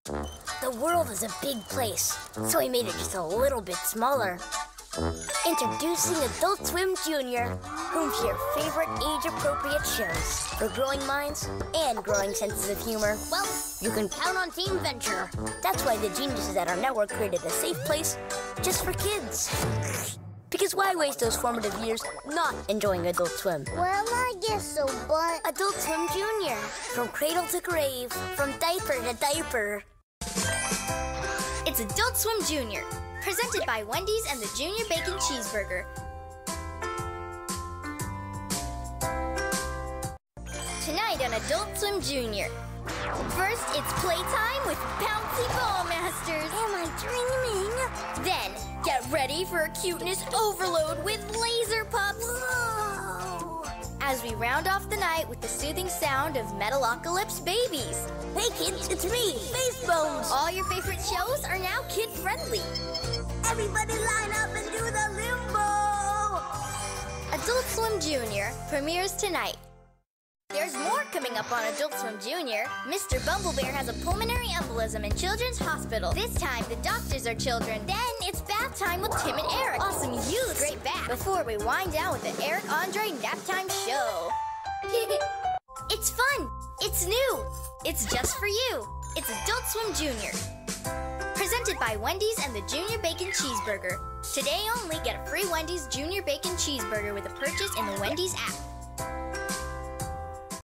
The world is a big place, so we made it just a little bit smaller. Introducing Adult Swim Junior, home to your favorite age-appropriate shows for growing minds and growing senses of humor. Well, you can count on Team Venture. That's why the geniuses at our network created a safe place just for kids. Because why waste those formative years not enjoying Adult Swim? Well, I guess so, but... Adult Swim Junior, from cradle to grave, from diaper to diaper. It's Adult Swim Junior, presented by Wendy's and the Junior Bacon Cheeseburger. Tonight on Adult Swim Junior. First, it's playtime with Bouncy Ball Masters. Am I dreaming? Then, get ready for a cuteness overload with Laser Pups. Whoa! As we round off the night with the soothing sound of Metalocalypse Babies. Hey kids, it's me, Face Bones. All your favorite shows are now kid-friendly. Everybody line up and do the limbo! Adult Swim Junior premieres tonight. There's more coming up on Adult Swim Junior. Mr. Bumblebear has a pulmonary embolism in Children's Hospital. This time, the doctors are children. Then, it's bath time with Tim and Eric. Awesome youth, great bath. Before we wind down with the Eric Andre Nap Time Show. It's fun. It's new. It's just for you. It's Adult Swim Junior. Presented by Wendy's and the Junior Bacon Cheeseburger. Today only, get a free Wendy's Junior Bacon Cheeseburger with a purchase in the Wendy's app.